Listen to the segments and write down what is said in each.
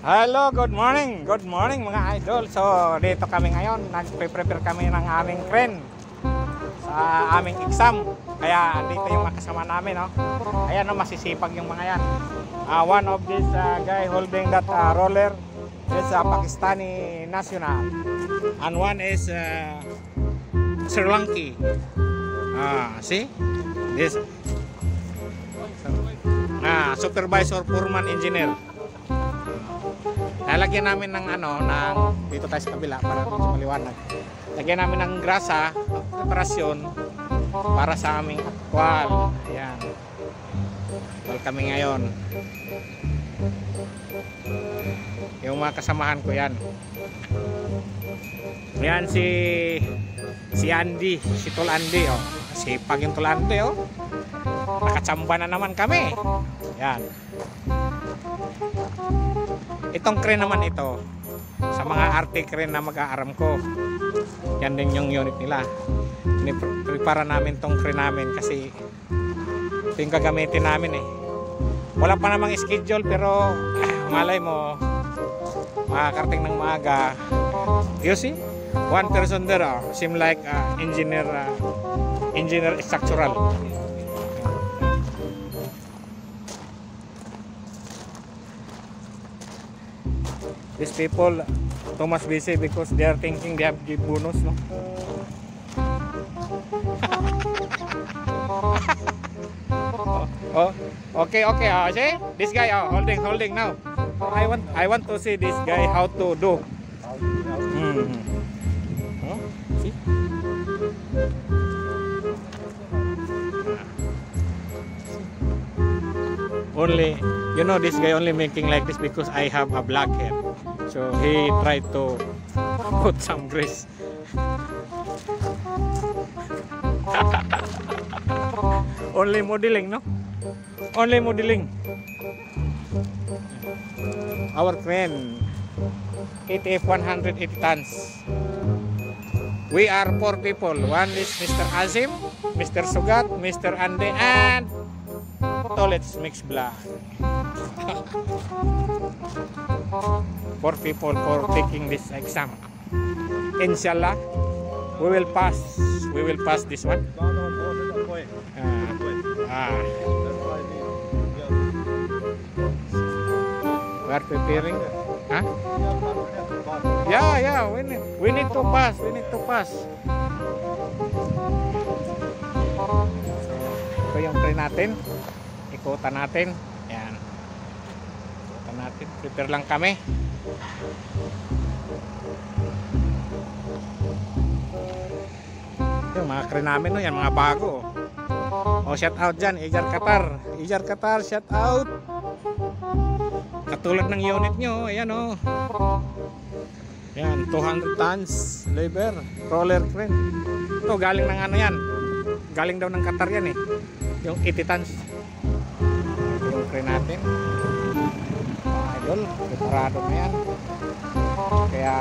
Hello, good morning. Good morning mga idol. So, dito kami ngayon. Nagpe-prepare kami ng aming crane sa aming exam. Kaya dito yung makasama namin, no? Ayan, no, masisipag yung mga yan. One of this guy holding that roller is Pakistani national. And one is Sri Lanka. See? This supervisor, foreman, engineer. Lalagyan namin ng dito tayo sa kabila para mas maliwanag. Lagyan namin ng grasa, preparasyon para sa aming actual. Ayan. Actual kami ngayon. Yung mga kasamahan ko yan. Yan si Andy, si Tol Andy, oh. Sipag yung Tol Andy, oh. Nakatsamba na naman kami. Yan. Itong crane naman ito sa mga RT crane na mag-aaram ko. Yan din yung unit nila. Prepara namin tong crane namin kasi ito yung gagamitin namin eh. Wala pa namang schedule pero malay mo makakarating ng maaga. You see? One person there seem like engineer structural. These people too much busy because they are thinking they have give bonus, no? Okay. See this guy holding now. I want to see this guy how to do. See? Only, you know, this guy only making like this because I have a black hair. So he tried to put some grease. Only modeling, no? Only modeling. Our crane, ATF 180 tons. We are 4 people. One is Mr. Azim, Mr. Sugat, Mr. Ande, and let's mix blood. 4 people for taking this exam. Inshallah, we will pass. We will pass this one. We are preparing. Huh? Yeah. We need to pass. We need to pass. Ito yung try natin. Ikutan natin. Yan. Ikutan natin. Prepare lang kami. Yung mga crane namin, no? Yan mga bago. Shout out dyan. Ijar Qatar, shout out. Katulad ng unit nyo. Ayan, oh. Yan, 200 tons labor roller crane. Ito galing ng ano yan. Galing daw ng Qatar yan eh. Yung 80 tons. Yung crane natin. Idol, preparado na yan. Kaya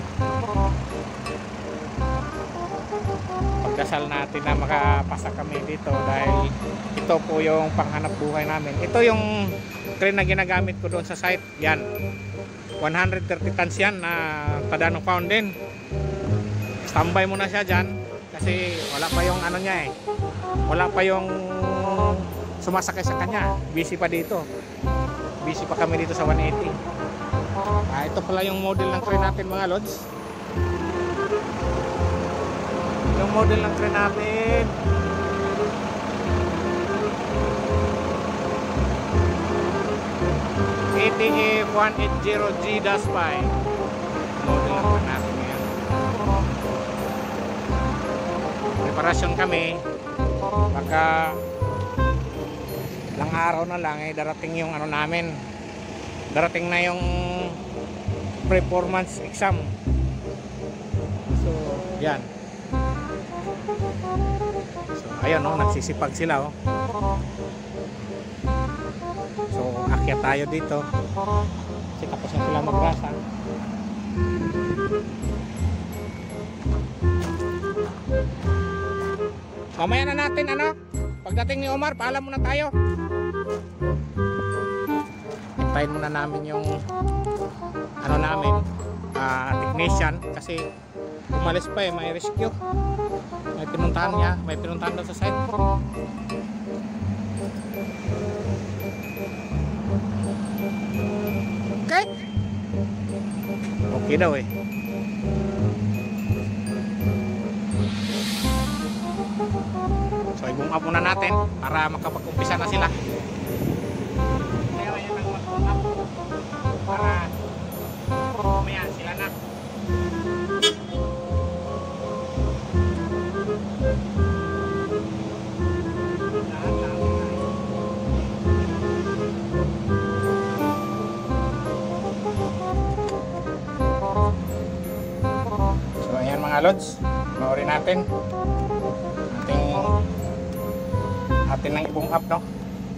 pagdasal natin na makapasa kami dito dahil ito po yung panghanap buhay namin. Ito yung crane na ginagamit ko doon sa site. Yan, 130 tons yan na Tadano Fountain. Standby muna siya dyan kasi wala pa yung ano niya eh. Wala pa yung sumasakay sa kanya. Busy pa dito. Busy pa kami dito sa 180. Ito pala yung model ng crane natin mga lods. Yung model ng crane natin. ATF 180G-5 model ng crane natin ngayon. Preparasyon kami. Baka ilang araw na lang darating yung ano namin. Darating na yung performance exam. So, yan. So, ayun, no, nagsisipag sila, oh. So, akyat tayo dito. Kasi tapos na sila magrasa. Mamaya na natin, pagdating ni Omar, paalam muna tayo. Hintayin muna namin yung ano namin, technician, kasi umalis pa may rescue. May pinuntahan daw sa site. Okay? Okay daw eh. So i-boom up muna natin para makapag-umpisa na sila. Kaya yan ang mag-boom up para mamaya sila na. So ayan mga lods, panoorin natin atin nang i-boom up, no?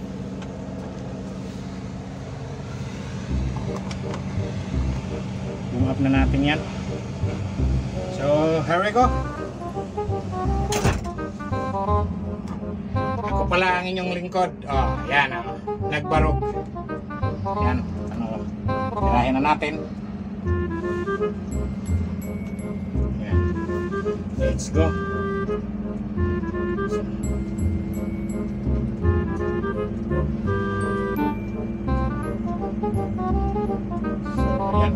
Boom up na natin yan. So here we go. Ako pala ang inyong lingkod. Oh, yan, nagbarog. Yan, tirahin na natin. Yan. Let's go. Yan.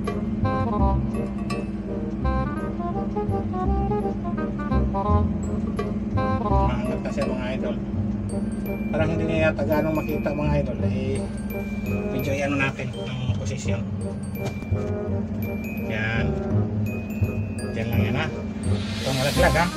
Maangat kasi mga idol. Parang hindi niya yata ganong makita mga idol. Medyo ano natin ang posisyon. Yan. Diyan lang yan ha. Itong malaglag ha.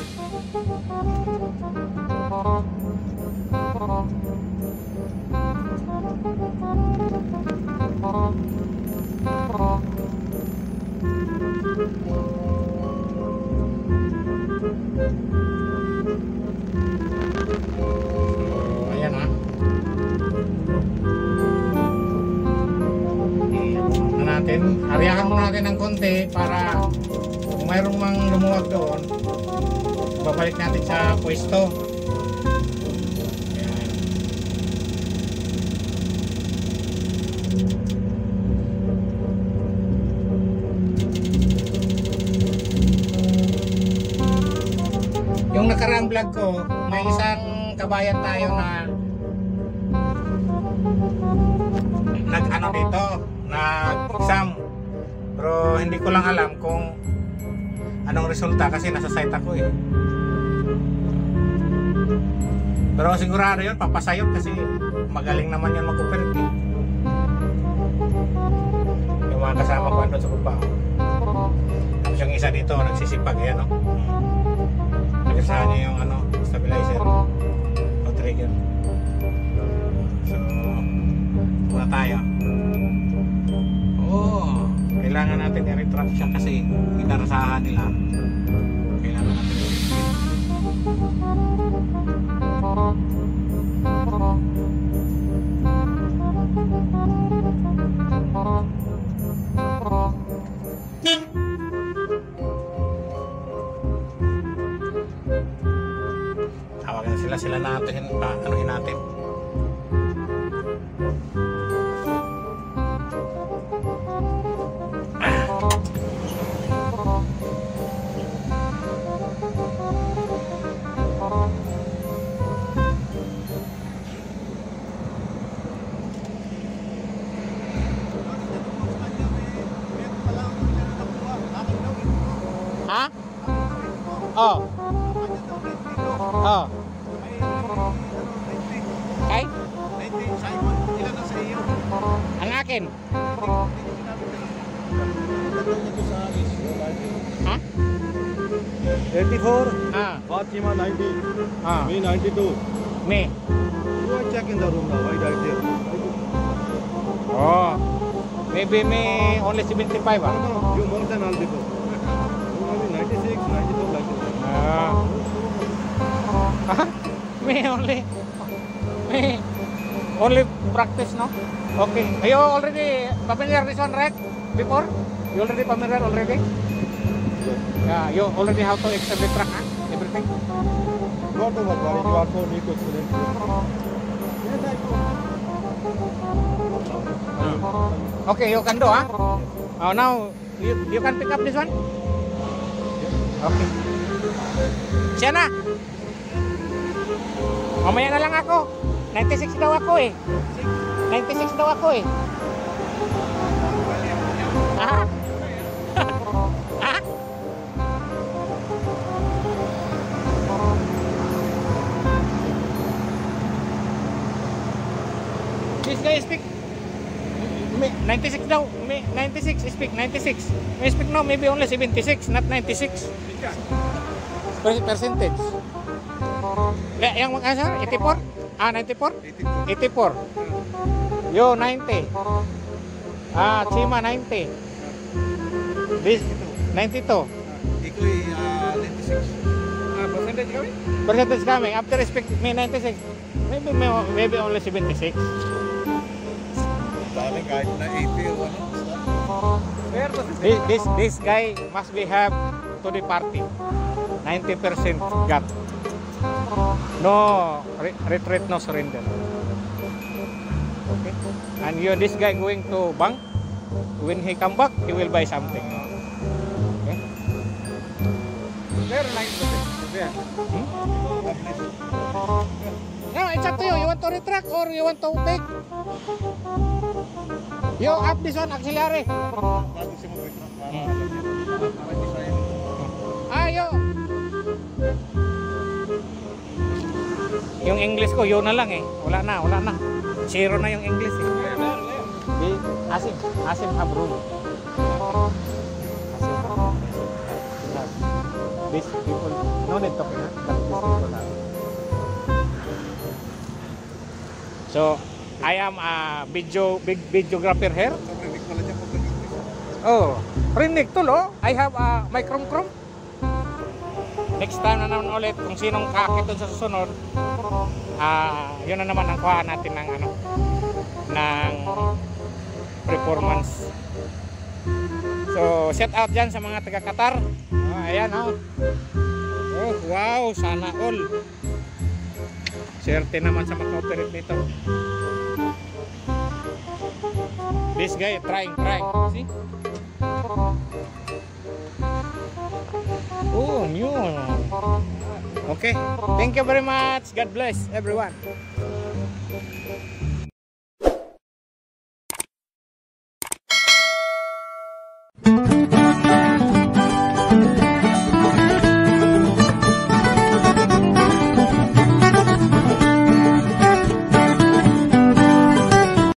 Ayan ha. Na natin. Ariyakan mo natin ng konti para kung mayroong mang lumuwag doon, babalik natin sa pwesto. Ayan. Yung nakaraang vlog ko, may isang kabayan tayo na nag-ano dito, nag-exam. Pero hindi ko lang alam kung anong resulta kasi nasa site ako eh. Pero sigurado yun, papasayot kasi magaling naman yun mag-operate eh. Yung mga kasama ko doon sa baba. Tapos yung isa dito, nagsisipag yan, no? Nagasahan niya yung ano, stabilizer o trigger. So, muna tayo. Oh, kailangan natin i-retract siya kasi inarasahan nila. Kailangan natin i-retract. Tawagan sila natin, anuhin natin. Ha? Oh. Oh. Kay? Ilan na sa iyo? Ang akin. Ha? 84, Ah. Fatima 90, Ah. me 92. Me. You are checking the room now, why right there? Oh. Maybe me only 75 ah. No, you more than all people. You maybe 96, 94 like this. Ah. Me only practice, no? Okay. Are you already familiar this one, right? Before? You already familiar already? Yeah, you already have to extend the track, huh? Everything? Not too much worry, you also need to explain. Yes, I know. Okay, you can do, huh? Oh, now you can pick up this one? Okay. Siya na. Mamaya na lang ako. 96 daw ako eh. 96 daw ako eh. Ha? Ha? This guy speak 96 daw. 96 speak 96. May speak now maybe only 76, not 96. Percentage. Yang makasar 84? Ah 94? 84. Yo 90. Ah Chima 90. This 92. Iko'y 96. Percentage kami? Percentage coming. After speak me 96. Maybe only 76. Dahil kahit na 80 o ano. This guy must be have to the party. 90% got. No retreat, no surrender. Okay. And this guy going to bank. When he come back, he will buy something. Okay. There 9%. There. No, it's up to you. You want to retract or you want to take? You up this one auxiliary. Bago siya mag-retract. Para hindi sayang. Ayo. Yung English ko, yun na lang eh. Wala na. Zero na yung English eh. Asim Habrun. These people, no need talking, huh? But these people have. So, I am a big videographer here. Sobrang pala dyan pag nag-English. Oh, rinig tulo. I have a microchrome. Next time na naman ulit kung sinong kakit doon sa susunod, yun na naman ang kuhaan natin ng ng performance. So, shout out dyan sa mga taga Qatar. Ayan oh. Oh, wow, sana all. Swerte naman sa maka-operate nito. This guy trying. See? Oh, new. Okay. Thank you very much. God bless everyone.